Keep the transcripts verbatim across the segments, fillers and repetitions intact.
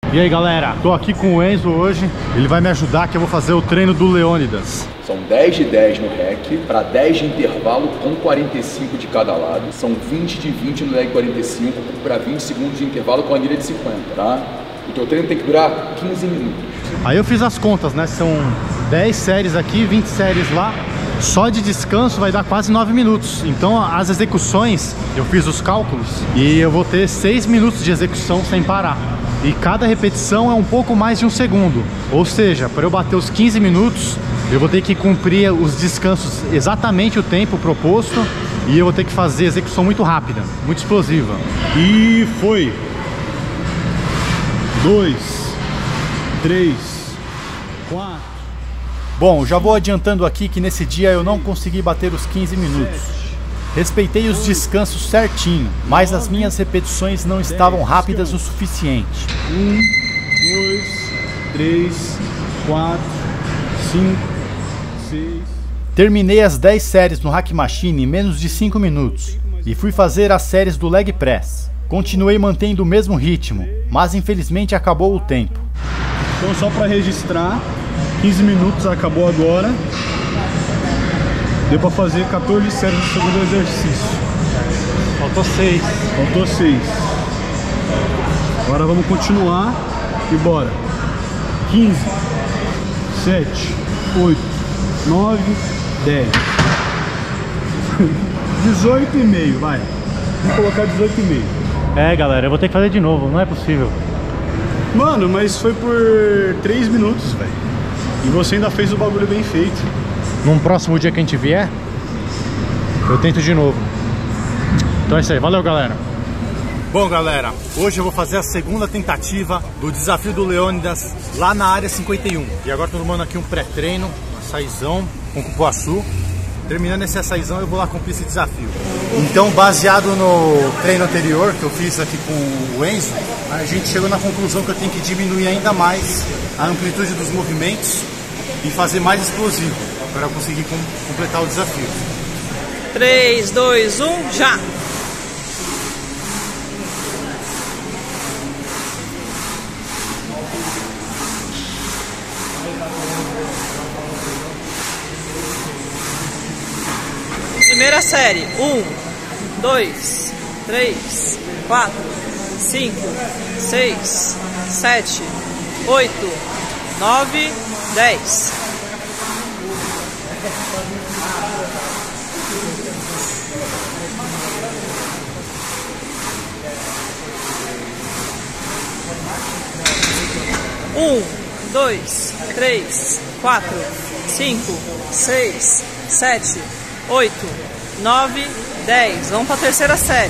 E aí galera, tô aqui com o Enzo hoje. Ele vai me ajudar que eu vou fazer o treino do Leônidas. São dez de dez no rec, para dez de intervalo com quarenta e cinco de cada lado. São vinte de vinte no leg quarenta e cinco para vinte segundos de intervalo com a anilha de cinquenta, tá? O teu treino tem que durar quinze minutos. Aí eu fiz as contas, né? São dez séries aqui, vinte séries lá. Só de descanso vai dar quase nove minutos. Então as execuções, eu fiz os cálculos e eu vou ter seis minutos de execução sem parar. E cada repetição é um pouco mais de um segundo. Ou seja, para eu bater os quinze minutos, eu vou ter que cumprir os descansos exatamente o tempo proposto. E eu vou ter que fazer execução muito rápida, muito explosiva. E foi! Dois, três, quatro. Bom, já vou adiantando aqui que nesse dia eu não consegui bater os quinze minutos. Respeitei os descansos certinho, mas as minhas repetições não estavam rápidas o suficiente. Um, dois, três, quatro, cinco, seis... Terminei as dez séries no Hack Machine em menos de cinco minutos e fui fazer as séries do Leg Press. Continuei mantendo o mesmo ritmo, mas infelizmente acabou o tempo. Então só para registrar, quinze minutos acabou agora. Deu para fazer quatorze séries no segundo exercício. Faltou seis. Faltou seis. Agora vamos continuar e bora. quinze, sete, oito, nove, dez. dezoito e meio, vai. Vamos colocar dezoito e meio. É galera, eu vou ter que fazer de novo, não é possível. Mano, mas foi por três minutos, velho. E você ainda fez o bagulho bem feito. Num próximo dia que a gente vier, eu tento de novo. Então é isso aí, valeu galera. Bom galera, hoje eu vou fazer a segunda tentativa do desafio do Leônidas lá na área cinquenta e um. E agora tô tomando aqui um pré-treino, um açaizão com cupuaçu. Terminando esse açaizão eu vou lá cumprir esse desafio. Então, baseado no treino anterior que eu fiz aqui com o Enzo, a gente chegou na conclusão que eu tenho que diminuir ainda mais a amplitude dos movimentos e fazer mais explosivo para eu conseguir com, completar o desafio. três, dois, um, já! Primeira série, um, dois, três, quatro, cinco, seis, sete, oito, nove, dez. Um, dois, três, quatro, cinco, seis, sete, oito, nove, dez. Vamos para a terceira série.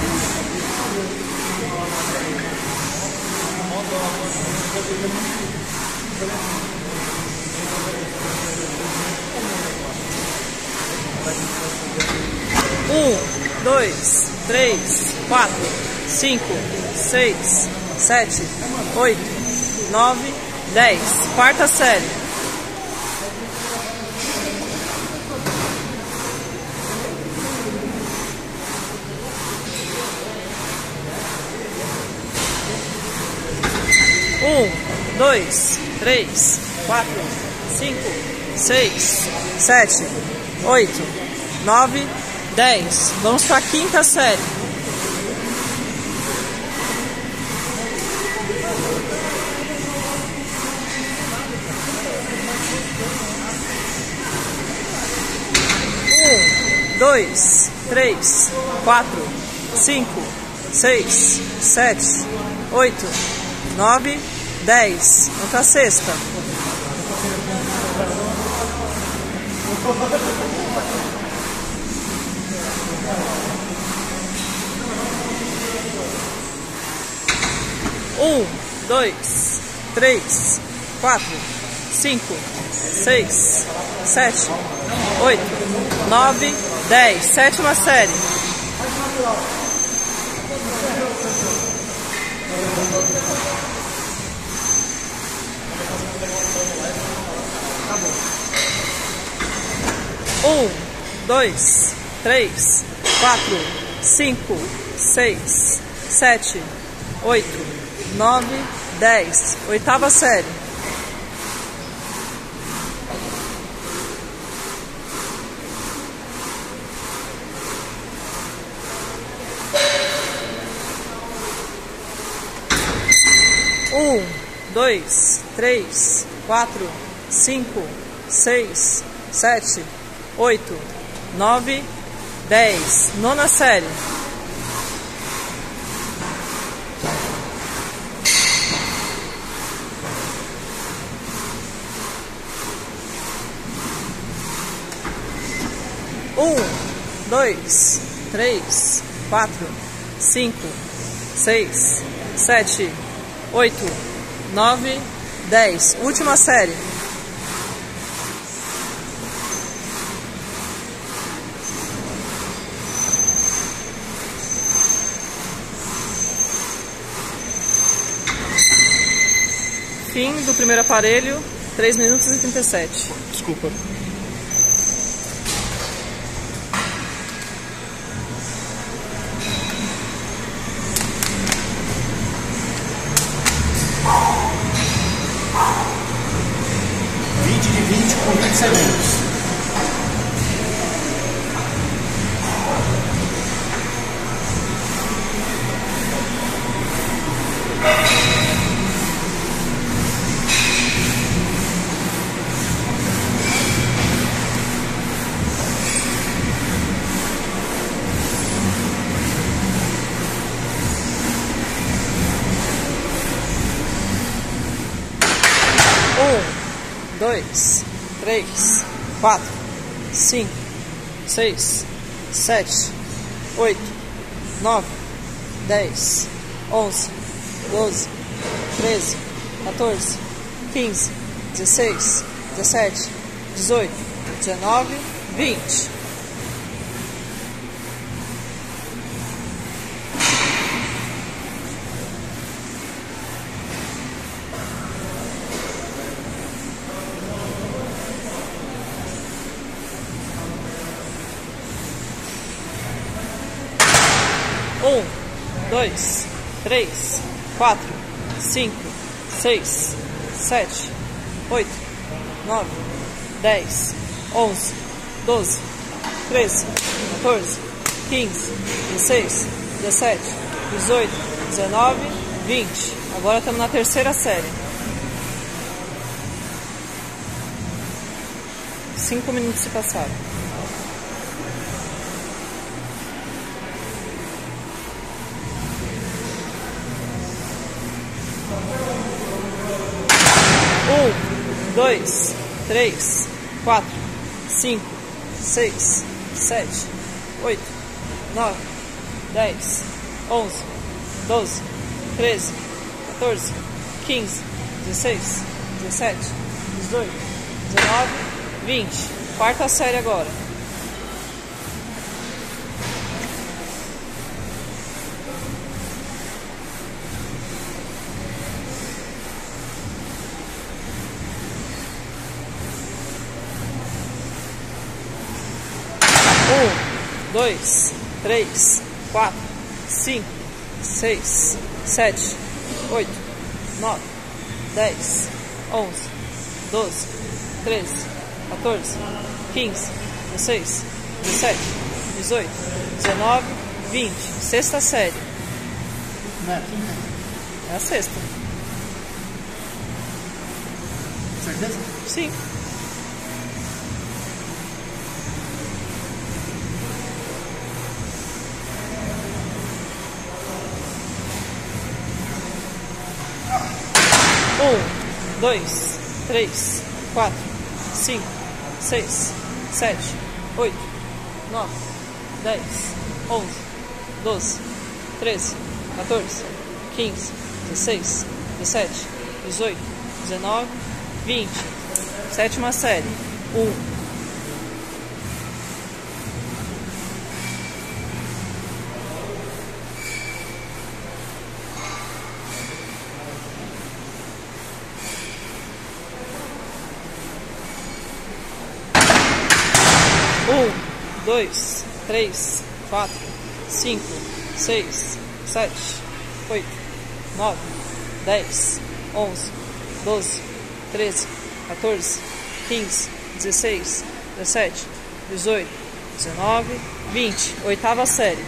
Um, dois, três, quatro, cinco, seis, sete, oito, nove, dez. Quarta série. Um, dois, três, quatro, cinco, seis, sete, oito, nove, dez. Vamos para a quinta série. Um, dois, três, quatro, cinco, seis, sete, oito, nove, dez. Vamos para a sexta. Um, dois, três, quatro, cinco, seis, sete, oito, nove, dez. Sétima série. Um, dois, três, quatro, cinco, seis, sete, oito, nove, dez. Oitava série. Um, dois, três, quatro, cinco, seis, sete, oito, nove, dez. Nona série. Um, dois, três, quatro, cinco, seis, sete, oito, nove, dez. Última série. Fim do primeiro aparelho, três minutos e trinta e sete. Desculpa. vinte de vinte com vinte segundos. Um, dois, três, quatro, cinco, seis, sete, oito, nove, dez, onze, doze, treze, quatorze, quinze, dezesseis, dezessete, dezoito, dezenove, vinte. Um, dois, três, quatro, cinco, seis, sete, oito, nove, dez, onze, doze, treze, quatorze, quinze, dezesseis, dezessete, dezoito, dezenove, vinte. Agora estamos na terceira série. Cinco minutos se passaram. Um, dois, três, quatro, cinco, seis, sete, oito, nove, dez, onze, doze, treze, quatorze, quinze, dezesseis, dezessete, dezoito, dezenove, vinte. Quarta série agora. Um, dois, três, quatro, cinco, seis, sete, oito, nove, dez, onze, doze, treze, quatorze, quinze, dezesseis, dezessete, dezoito, dezenove, vinte. Sexta série. Não é a quinta? É a sexta. Certeza? Sim. Um, dois, três, quatro, cinco, seis, sete, oito, nove, dez, onze, doze, treze, quatorze, quinze, dezesseis, dezessete, dezoito, dezenove, vinte. Sétima série. Um. Um, dois, três, quatro, cinco, seis, sete, oito, nove, dez, onze, doze, treze, quatorze, quinze, dezesseis, dezessete, dezoito, dezenove, vinte. Oitava série.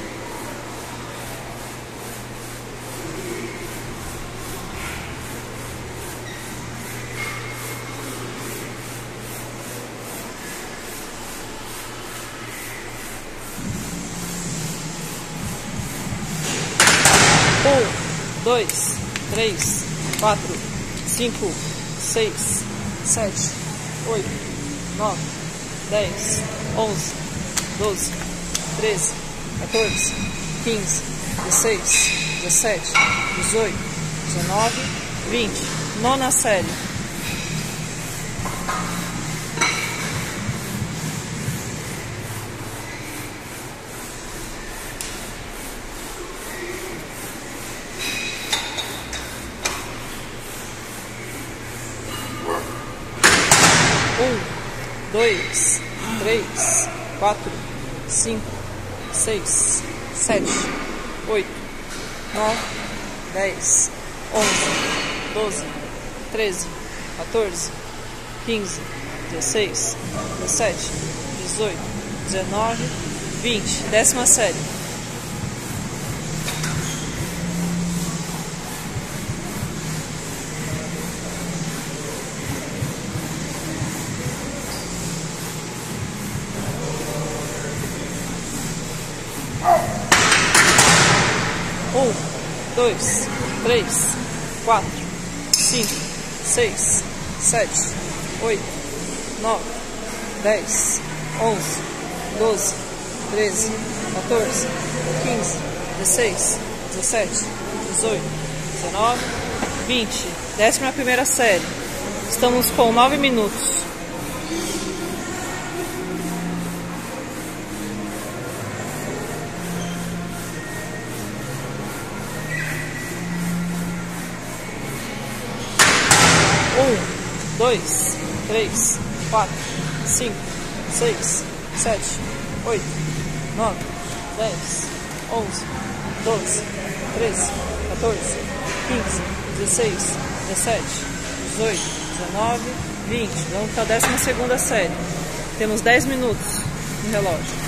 Um, dois, três, quatro, cinco, seis, sete, oito, nove, dez, onze, doze, treze, quatorze, quinze, dezesseis, dezessete, dezoito, dezenove, vinte. Nona série. Um, dois, três, quatro, cinco, seis, sete, oito, nove, dez, onze, doze, treze, quatorze, quinze, dezesseis, dezessete, dezoito, dezenove, vinte. Décima série. Um, dois, três, quatro, cinco, seis, sete, oito, nove, dez, onze, doze, treze, quatorze, quinze, dezesseis, dezessete, dezoito, dezenove, vinte. Décima primeira série. Estamos com nove minutos. Um, dois, três, quatro, cinco, seis, sete, oito, nove, dez, onze, doze, treze, quatorze, quinze, dezesseis, dezessete, dezoito, dezenove, vinte. Vamos para a décima segunda série. Temos dez minutos no relógio.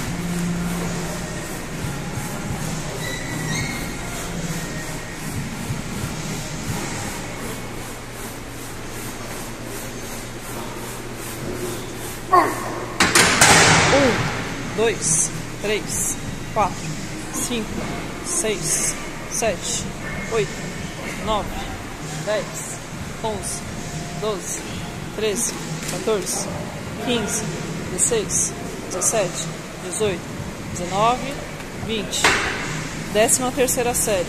Um, dois, três, quatro, cinco, seis, sete, oito, nove, dez, onze, doze, treze, quatorze, quinze, dezesseis, dezessete, dezoito, dezenove, vinte. Décima terceira série.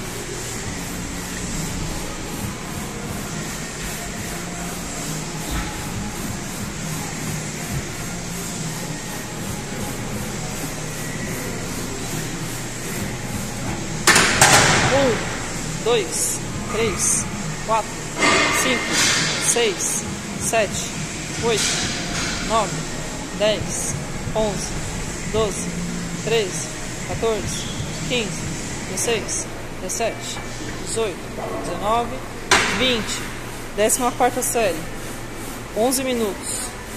Um, dois, três, quatro, cinco, seis, sete, oito, nove, dez, onze, doze, treze, quatorze, quinze, dezesseis, dezessete, dezoito, dezenove, vinte. Décima quarta série. Onze minutos.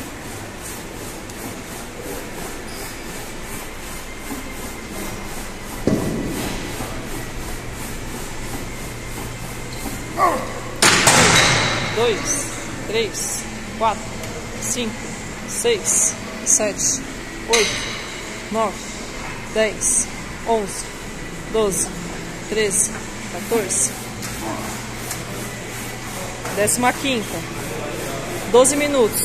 Dois, três, quatro, cinco, seis, sete, oito, nove, dez, onze, doze, treze, quatorze. Décima quinta. Doze minutos.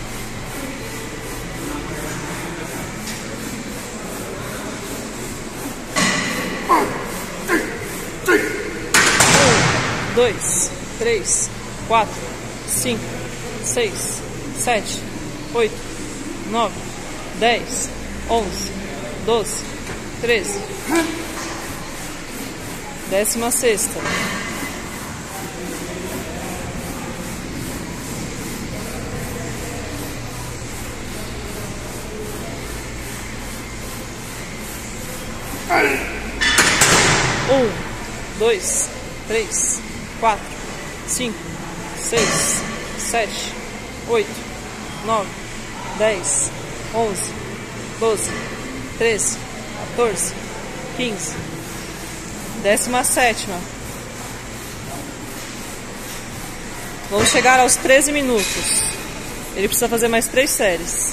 Um, dois, três, quatro, cinco, seis, sete, oito, nove, dez, onze, doze, treze. Décima sexta. Um, dois, três, quatro, cinco, seis, sete, oito, nove, dez, onze, doze, treze, quatorze, quinze. Décima sétima. Vamos chegar aos treze minutos. Ele precisa fazer mais três séries.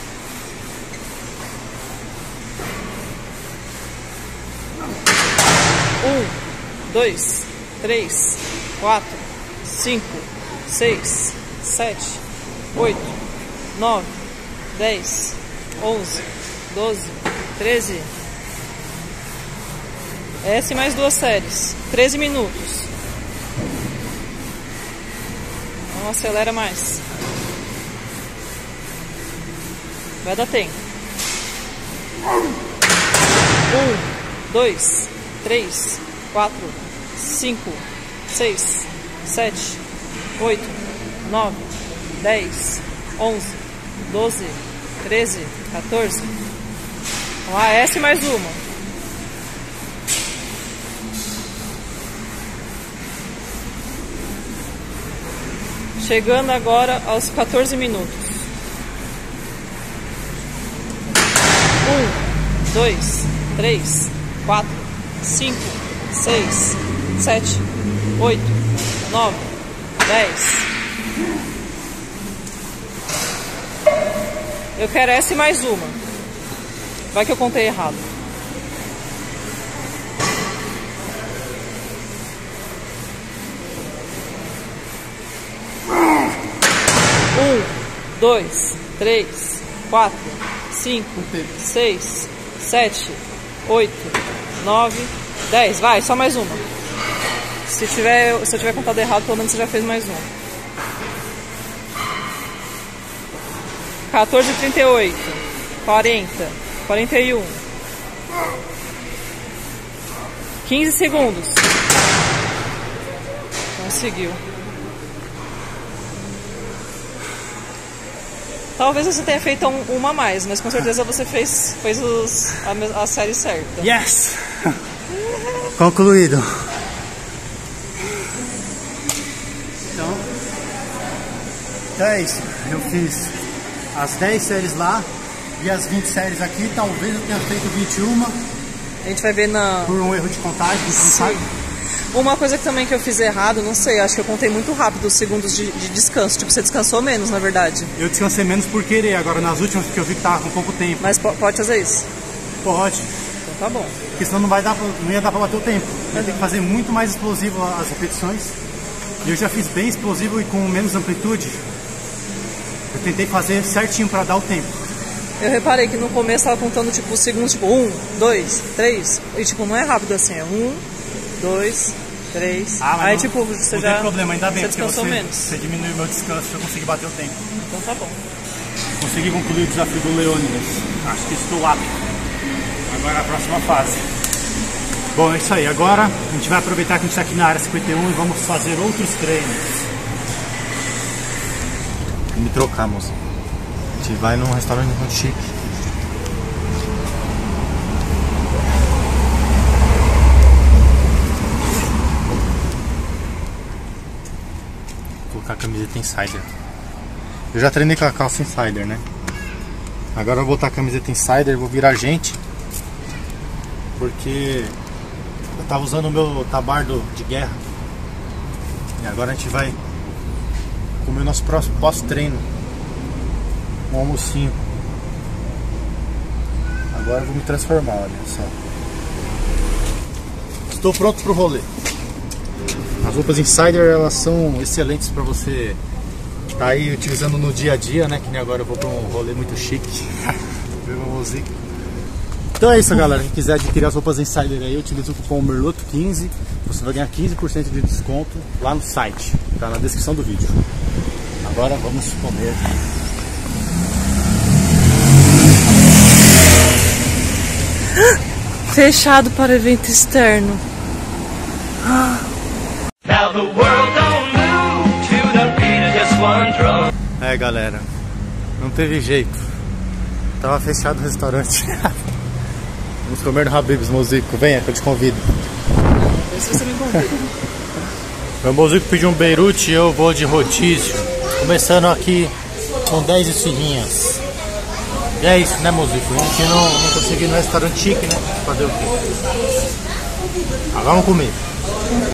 Um, dois, três, quatro, cinco, seis, sete, oito, nove, dez, onze, doze, treze. Essa e mais duas séries. treze minutos. Não acelera mais. Vai dar tempo. Um, dois, três, quatro, cinco, seis, sete, oito, nove, dez, onze, doze, treze, quatorze. Vamos lá, essa e mais uma. Chegando agora aos quatorze minutos. Um, dois, três, quatro, cinco, seis, sete, oito, nove, dez. Eu quero essa e mais uma. Vai que eu contei errado. Um, dois, três, quatro, cinco, seis, sete, oito, nove, dez. Vai, só mais uma. Se, tiver, se eu tiver contado errado, pelo menos você já fez mais uma. quatorze e trinta e oito, quarenta, quarenta e um. quinze segundos. Conseguiu. Talvez você tenha feito um, uma a mais, mas com certeza você fez, fez os, a, a série certa. Yes! Concluído. Então, então é isso. Eu fiz as dez séries lá e as vinte séries aqui. Talvez eu tenha feito vinte e uma. A gente vai ver na... Por um erro de contagem, não sabe? Uma coisa que também que eu fiz errado, não sei, acho que eu contei muito rápido os segundos de, de descanso. Tipo, você descansou menos, na verdade. Eu descansei menos por querer, agora nas últimas que eu vi que tava com pouco tempo. Mas po pode fazer isso? Pode. Então tá bom. Porque senão não, vai dar pra, não ia dar pra bater o tempo. Ia ter que fazer muito mais explosivo as repetições. E eu já fiz bem explosivo e com menos amplitude. Eu tentei fazer certinho pra dar o tempo. Eu reparei que no começo tava contando tipo os segundos, tipo um, dois, três. E tipo, não é rápido assim, é um, dois, três. Ah, aí não, tipo, você não já. tem problema, ainda bem, você porque descansou você, menos. você diminuiu o meu descanso e eu consegui bater o tempo. Então tá bom. Consegui concluir o desafio do Leônidas. Acho que estou apto. Agora a próxima fase. Bom, é isso aí. Agora a gente vai aproveitar que a gente está aqui na área cinquenta e um e vamos fazer outros treinos. Vou me trocar, moça. A gente vai num restaurante muito chique. Vou colocar a camiseta Insider. Eu já treinei com a calça Insider, né? Agora eu vou botar a camiseta Insider e vou virar gente. Porque eu tava usando o meu tabardo de guerra. E agora a gente vai comer o nosso próximo pós-treino. Um almocinho. Agora eu vou me transformar, olha só. Estou pronto pro rolê. As roupas Insider, elas são excelentes para você tá aí utilizando no dia a dia, né? Que nem agora eu vou para um rolê muito chique. Ver uma música. Então é isso, galera. Quem quiser adquirir as roupas Insider aí, utiliza o cupom Merloto quinze. Você vai ganhar quinze por cento de desconto lá no site. Tá na descrição do vídeo. Agora vamos comer. Fechado para evento externo. É, galera, não teve jeito. Tava fechado o restaurante. Vamos comer no Habib's, Mozico. Venha que eu te convido. Vê se você me convida. Meu Mozico pediu um Beirute e eu vou de rodízio. Começando aqui com dez esfirrinhas. E é isso, né, Mozico? A gente não, não conseguiu ir no restaurante chique, né? Fazer o quê? Ah, vamos comer.